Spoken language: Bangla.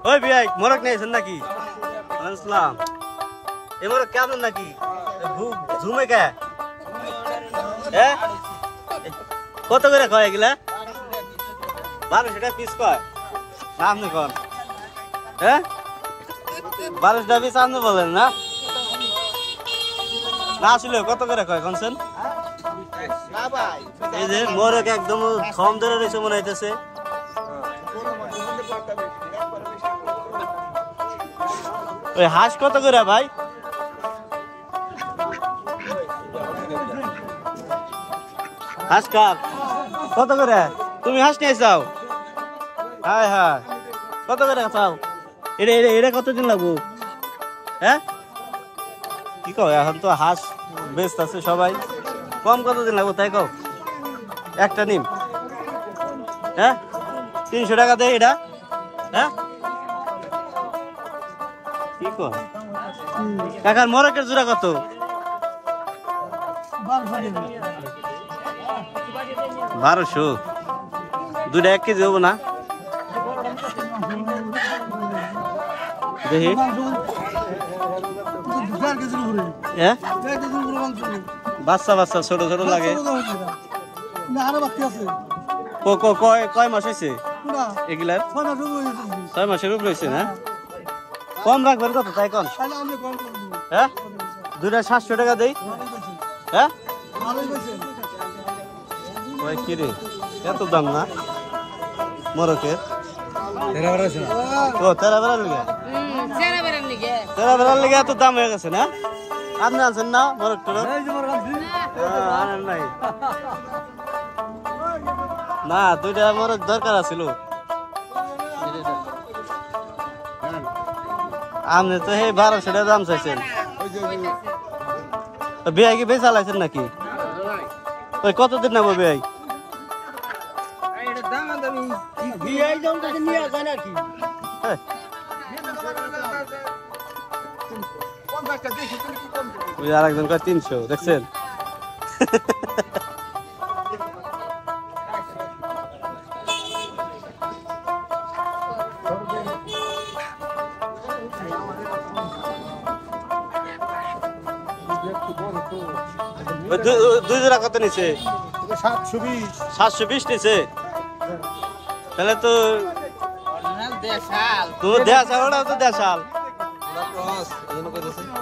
ওই বিয়াই মোরগ নিয়েছেন নাকি? আসসালাম। এ মোরগ কেমন নাকি? ঝুমে কে? হ্যাঁ কত করে কয় এগুলা? 1200 টাকা পিস কয় না আপনি কন? হ্যাঁ 1200 টাকা পিস আপনি বলেন না? না আসলে কত করে কয় কনছেন? এই যে মোরগ একদম কম ধরে রয়েছে মনে হইতেছে। ওই হাঁস কত করে ভাই? হাঁস কাপ কত করে? তুমি হাঁস নিয়ে চাও? হ্যাঁ হ্যাঁ কত করে চাও? এটা এটা এটা কতদিন লাগবো? হ্যাঁ কি কও এখন তো হাঁস বেস্ট আছে সবাই, কম কতদিন লাগবো তাই কও? একটা নিম হ্যাঁ 300 টাকা দেয় এটা। হ্যাঁ কি কর কাকার মোরগের জোড়া কত? 1200 দুইটা 1 কেজি হবো না? দেখি বাচ্চা বাচ্চা ছোট ছোট লাগে। কয় মাস হয়েছে এগুলার? 6 মাসের উপরে হয়েছে না? কম রাখবেন কত তাই কন? হ্যাঁ দুইটা 700 টাকা দেই। হ্যাঁ কি রে এত দাম না মোরকের? তেরা বেড়ার লিগে এত দাম হয়ে গেছে না? আপনি আছেন না মোরগ টোরগ? আনেন নাই না? দুইটা মোরগ দরকার আছিল। আপনি তো এই 1200 টাকা দাম চাইছেন। বিয়াই কি বেচা লাইছেন নাকি? ওই কতদিন নেবো বিয়াই? আরেকজন কয় 300 দেখছেন? দুই জোড়া কত নিছে? 720 নিছে। তাহলে তো দেশাল, তো দেশাল, ওটা তো দেশাল।